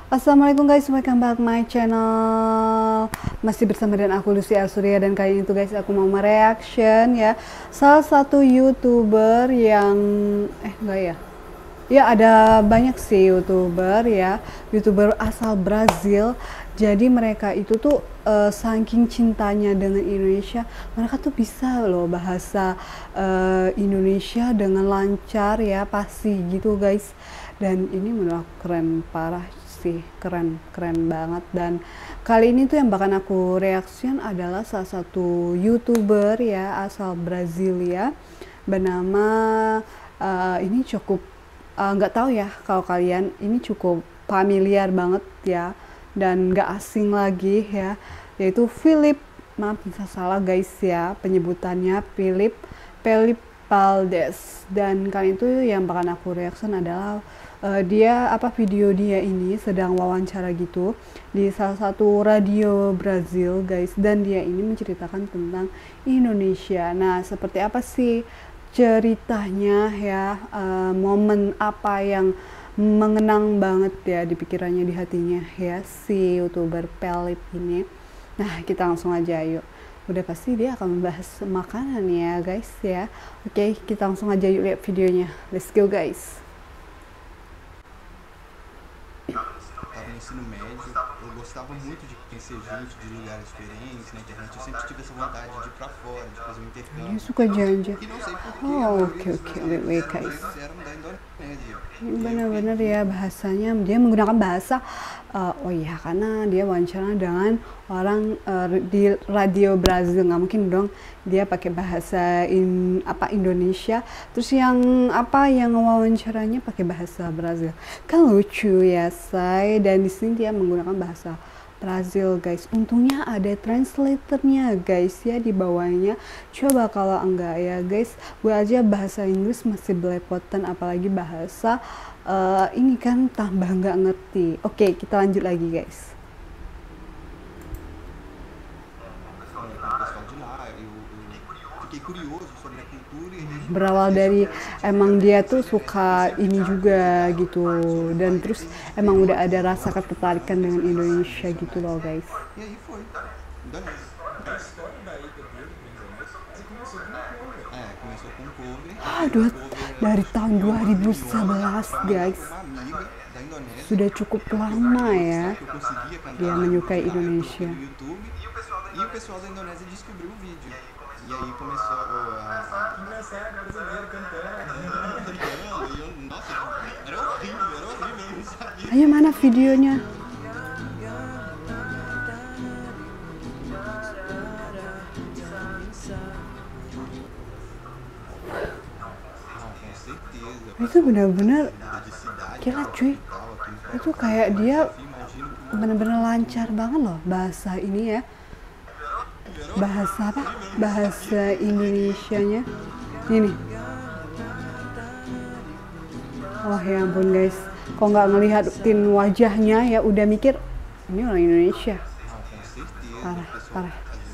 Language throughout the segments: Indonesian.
Assalamualaikum guys, welcome back my channel. Masih bersama dengan aku Lucy Arsuria, dan kali ini tuh guys aku mau mereaction ya salah satu YouTuber yang enggak ya. Ya ada banyak sih YouTuber asal Brazil. Jadi mereka itu tuh saking cintanya dengan Indonesia, mereka tuh bisa loh bahasa Indonesia dengan lancar ya, pasti gitu guys. Dan ini menurut aku keren parah sih, keren banget. Dan kali ini tuh yang bahkan aku reaction adalah salah satu YouTuber ya asal Brasilia bernama ini cukup nggak tahu ya kalau kalian, ini cukup familiar banget ya dan nggak asing lagi ya, yaitu Philip. Maaf bisa salah guys ya penyebutannya, Philip Valdes. Dan kali itu yang bahkan aku reaction adalah video dia ini sedang wawancara gitu di salah satu radio Brazil guys, dan dia ini menceritakan tentang Indonesia. Nah, seperti apa sih ceritanya ya, momen apa yang mengenang banget ya di pikirannya, di hatinya ya si YouTuber Philip ini. Nah, kita langsung aja yuk. Udah pasti dia akan membahas makanan ya guys ya. Oke, kita langsung aja yuk lihat videonya. Let's go guys. Estava no ensino médio, eu gostava muito de conhecer gente de lugares diferentes na internet. Eu sempre tive essa vontade de ir pra fora, de fazer um intercâmbio. Dia suka janji. E não sei porquê, Oh, oke, wait guys. eram da Indonésia. Bener-bener ya bahasanya, dia menggunakan bahasa oh iya, karena dia wawancara dengan orang di radio Brazil, nggak mungkin dong dia pakai bahasa Indonesia, terus yang wawancaranya pakai bahasa Brazil, kan lucu ya say. Dan di sini dia menggunakan bahasa Brazil guys. Untungnya ada translatornya guys ya di bawahnya. Coba kalau enggak ya guys, gue aja bahasa Inggris masih belepotan, apalagi bahasa ini kan tambah nggak ngerti. Oke, kita lanjut lagi guys. Berawal dari emang dia tuh suka ini juga gitu, dan terus emang udah ada rasa ketertarikan dengan Indonesia gitu loh guys. E aí foi, Indonésia. Começou com cover. Dari tahun 2011 guys, sudah cukup lama ya dia menyukai Indonesia. E o pessoal da Indonésia descobriu o vídeo. E aí começou a brasileiro cantando. E eu, nossa, era horrível, eu não sabia. Ayo, mana videonya? Itu benar-benar gila cuy, itu kayak dia benar-benar lancar banget loh bahasa ini ya, bahasa Indonesianya ini. Oh ya ampun guys, kok nggak ngelihatin wajahnya ya udah mikir ini orang Indonesia. Parah.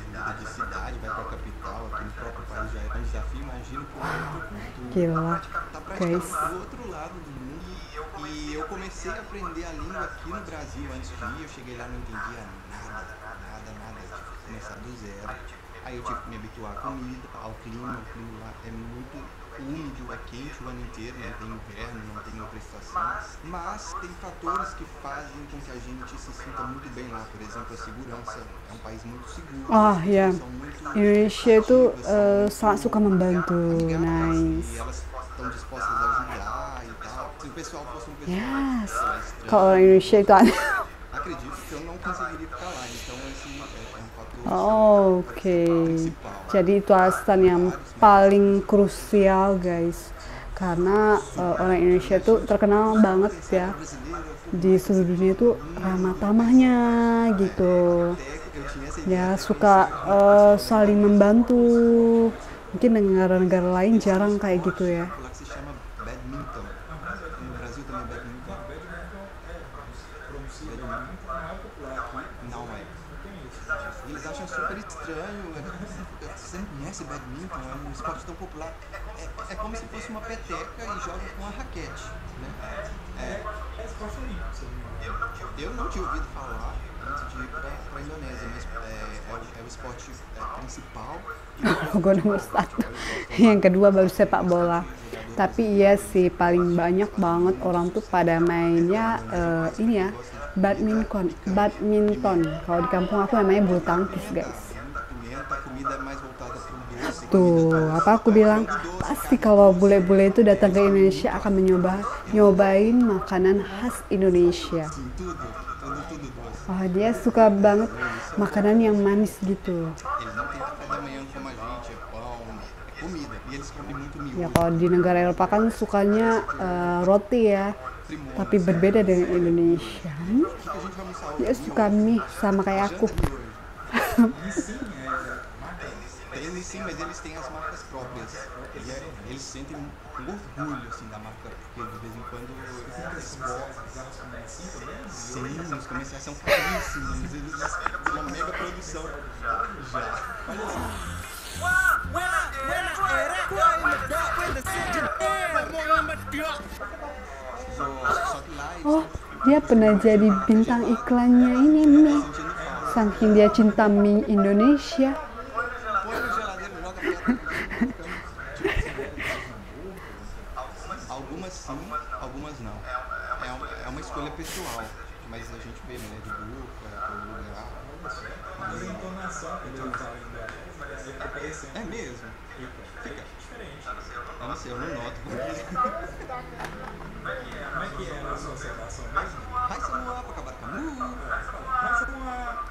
Gila guys. Do outro lado do mundo, e eu comecei a aprender a língua aqui no Brasil antes de ir. Eu cheguei lá, não entendia nada, tive que começar do zero. Aí eu tive que me habituar à comida, ao clima. O clima lá é muito úmido, é quente o ano inteiro, não tem inverno, não tem outra estação. Mas tem fatores que fazem com que a gente se sinta muito bem lá. Por exemplo, a segurança. É um país muito seguro. Ya, Indonesia itu sangat suka membantu. Nice. Estão dispostas a ajudar e tal. Se o pessoal fosse um pessoal Yes. estranho, Kalau orang Indonesia itu aneh. acredito que eu não conseguiria ficar lá. Então esse é um fator Oke. Jadi itu alasan yang paling krusial guys. Karena orang Indonesia itu terkenal banget ya di seluruh dunia itu ramah tamahnya gitu. Ya suka saling membantu. Mungkin negara-negara lain jarang kayak gitu ya. que se chama badminton. Então, no Brasil também badminton. Não é. Eles acham super estranho. Você não conhece badminton? É um esporte tão popular. É como se fosse uma peteca e joga com a raquete, né? É esporte olímpico. Eu não tinha ouvido falar antes de ir para a Indonésia, mas é o esporte principal. Gue nomor 1. Yang kedua baru sepak bola. Tapi iya sih, paling banyak banget orang tuh pada mainnya ini ya, badminton. Kalau di kampung aku namanya bulu tangkis, guys. Tuh, apa aku bilang, pasti kalau bule-bule itu datang ke Indonesia akan nyobain makanan khas Indonesia. Wah, dia suka banget makanan yang manis gitu. Ya kalau di negara Eropa kan sukanya roti ya, tapi berbeda dengan Indonesia. Dia suka mie sama kayak aku. Eles sim, mas eles têm as marcas próprias. Eles sentem um orgulho assim da marca, porque de vez em quando eles sim, os comerciais são caríssimos, eles uma mega produção já. Olha assim. Oh, dia pernah jadi bintang iklannya ini mie. Saking dia cinta mie Indonesia. Algumas sim, algumas não. É uma escolha pessoal, mas a gente vê, né, de boca, todo lugar. Mas a entonação que ele usa ainda é mesmo? Fica diferente. Eu não sei, eu não noto. Como é que é a sua observação mesmo? Raíssa no ar pra acabar com a Raíssa no ar.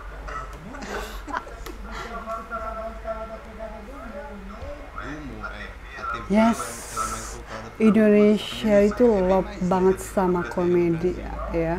Yes, Indonesia itu love banget sama komedi ya.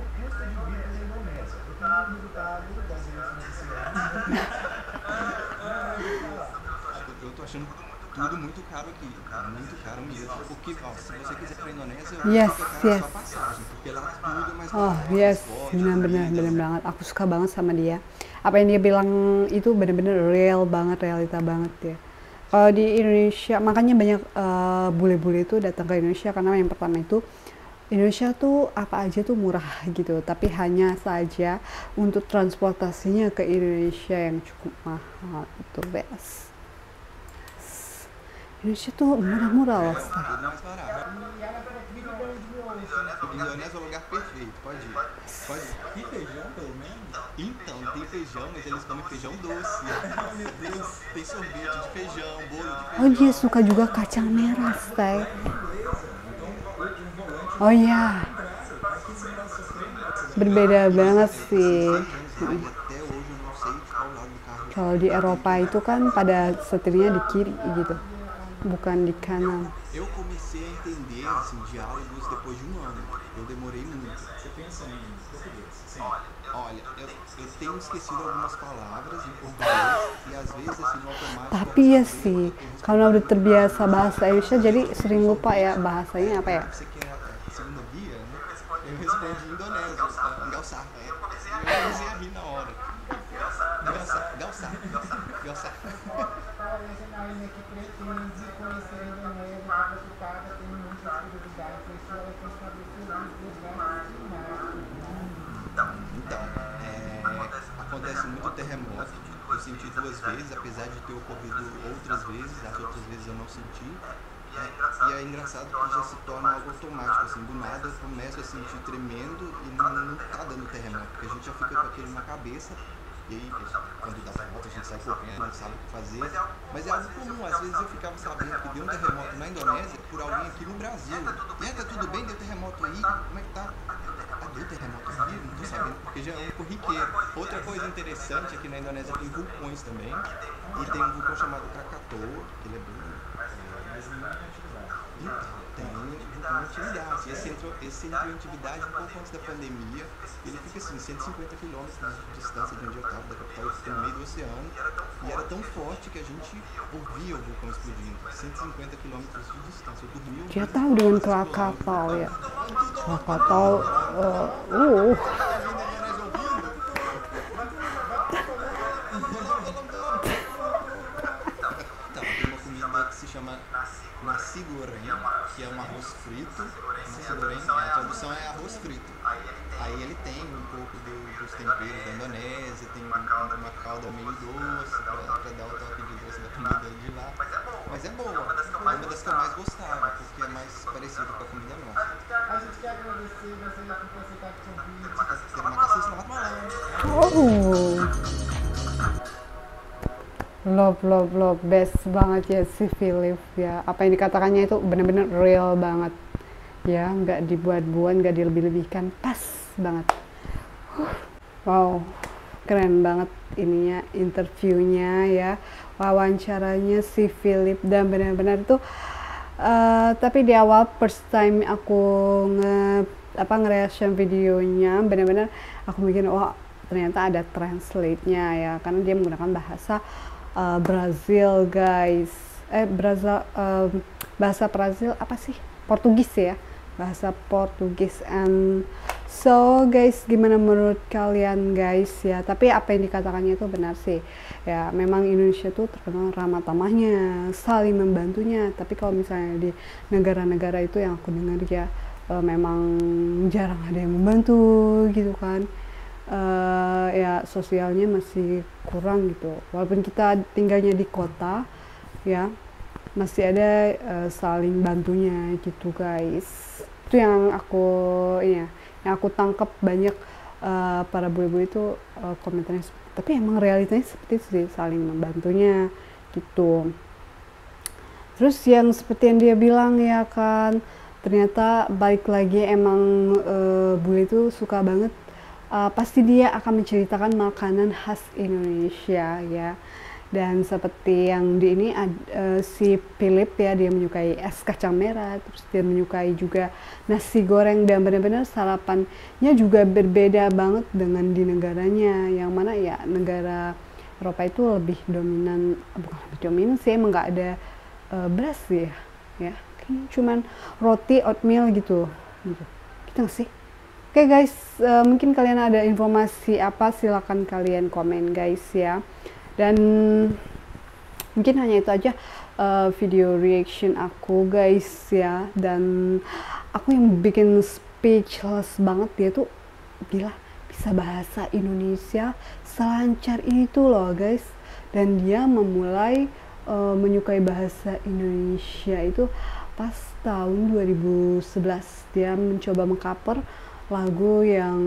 Eu tô achando tudo muito caro aqui, muito caro mesmo. Porque, ó, se você quiser ir pra Indonésia, yes, fica só passagem, porque lá tudo é mais barato. Oh yes, benar banget. Aku suka banget sama dia. Apa yang dia bilang itu benar-benar real banget, realita banget ya. Kalau di Indonesia, makanya banyak bule-bule itu datang ke Indonesia karena yang pertama itu Indonesia tuh apa aja tuh murah gitu, tapi hanya saja untuk transportasinya ke Indonesia yang cukup mahal itu best. Indonesia tuh murah-murah loh. Indonésia é o lugar perfeito, pode ir. Pode ir. Tem feijão, pelo menos? Então, tem feijão, mas eles comem feijão doce. Meu Deus, tem sorvete de feijão, bolo de feijão. Oh dia suka juga kacang merah, Stay. Oh iya, berbeda banget sih. Kalau di Eropa itu kan pada setirnya di kiri gitu, bukan di kanan. Eu comecei a entender assim, diálogos depois de ano. Eu demorei muito. Você pensa em português? Sim. Olha, eu tenho esquecido algumas palavras em português e às vezes assim no automático. Tapi ya sih, karena udah terbiasa bahasa Indonesia jadi sering lupa ya bahasanya apa ya. Você quer a segunda via, né? Eu respondi em indonésio, engalçar. Eu comecei a rir na hora. Engalçar. Acontece muito terremoto. Eu senti 2 vezes, apesar de ter ocorrido outras vezes, as outras vezes eu não senti. E é engraçado que já se torna algo automático, assim, do nada eu começo a sentir tremendo e não tá dando terremoto, porque a gente já fica com aquilo na cabeça. E aí, quando dá terremoto, a gente sai correndo, não sabe o que fazer. Mas é algo comum, às vezes eu ficava sabendo que deu um terremoto na Indonésia por alguém aqui no Brasil. E aí, tá tudo bem? Deu terremoto aí? Como é que tá? Deu terremoto aqui? Não tô sabendo, porque já é um corriqueiro. Outra coisa interessante é que na Indonésia tem vulcões também. E tem um vulcão chamado Krakatoa, que ele é bem... Então, tem intimidade. Esse entrou em atividade um pouco antes da pandemia. Ele fica assim, 150 quilômetros de distância de onde eu estava, da capital, eu fiquei no meio do oceano. E era tão forte que a gente ouvia o vulcão explodindo. 150 quilômetros de distância. Eu dormi ouvindo. Dia tahu dengan Krakatau ya. Krakatau, Então, tem uma comida que se chama nasi goreng, que é um arroz frito. Nasi goreng, a tradução é arroz frito. Aí ele tem um pouco dos temperos da Indonésia, tem uma calda meio doce pra dar o toque de doce da comida de lá. Mas é boa, é uma das que eu mais gostava, porque é mais parecida com a comida nossa. A gente quer agradecer você por aceitar o convite. Terima kasih, selamat malam. Love best banget ya si Philip ya. Apa yang dikatakannya itu benar-benar real banget ya, nggak dibuat-buat, nggak dilebih-lebihkan, pas banget. Wow, keren banget ininya, interviewnya ya, wawancaranya si Philip, dan benar-benar itu tapi di awal first time aku nge-reaction videonya, benar-benar aku mikir wah ternyata ada translate-nya ya, karena dia menggunakan bahasa Brazil guys, bahasa Brazil apa sih, Portugis ya, bahasa Portugis. And so guys, gimana menurut kalian guys ya? Tapi apa yang dikatakannya itu benar sih ya, memang Indonesia tuh terkenal ramah tamahnya, saling membantunya. Tapi kalau misalnya di negara-negara itu yang aku dengar ya, memang jarang ada yang membantu gitu kan. Ya sosialnya masih kurang gitu, walaupun kita tinggalnya di kota ya, masih ada saling bantunya gitu guys. Itu yang aku yang aku tangkap banyak para bule-bule itu komentarnya, tapi emang realitanya seperti itu sih, saling membantunya gitu. Terus yang seperti yang dia bilang ya kan, ternyata balik lagi emang bule itu suka banget, pasti dia akan menceritakan makanan khas Indonesia ya. Dan seperti yang di ini si Philip ya, dia menyukai es kacang merah, terus dia menyukai juga nasi goreng, dan benar-benar sarapannya juga berbeda banget dengan di negaranya, yang mana ya negara Eropa itu lebih dominan, bukan lebih dominan sih, emang nggak ada beras ya, kayaknya cuman roti oatmeal gitu nggak sih? Oke guys, mungkin kalian ada informasi apa, silakan kalian komen guys ya. Dan mungkin hanya itu aja video reaction aku guys ya. Dan aku yang bikin speechless banget, dia tuh gila bisa bahasa Indonesia selancar itu loh guys. Dan dia memulai menyukai bahasa Indonesia itu pas tahun 2011. Dia mencoba mengcover lagu yang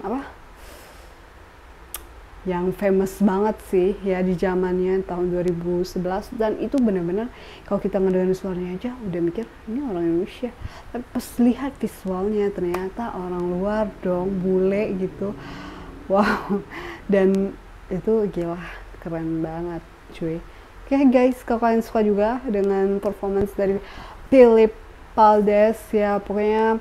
yang famous banget sih ya di zamannya tahun 2011, dan itu benar-benar kalau kita ngedengerin suaranya aja udah mikir ini orang Indonesia, tapi pas lihat visualnya ternyata orang luar dong, bule gitu. Wow, dan itu gila keren banget cuy. Oke guys, kalau kalian suka juga dengan performance dari Philip Paldes ya, pokoknya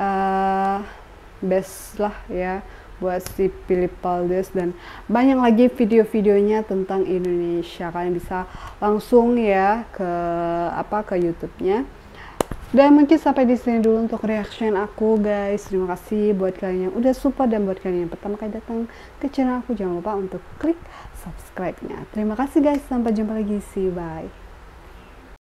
best lah ya buat si Philip Paldes, dan banyak lagi video-videonya tentang Indonesia. Kalian bisa langsung ya ke YouTube-nya. Dan mungkin sampai di sini dulu untuk reaction aku guys. Terima kasih buat kalian yang udah support, dan buat kalian yang pertama kali datang ke channel aku, jangan lupa untuk klik subscribe-nya. Terima kasih guys, sampai jumpa lagi, see you, bye.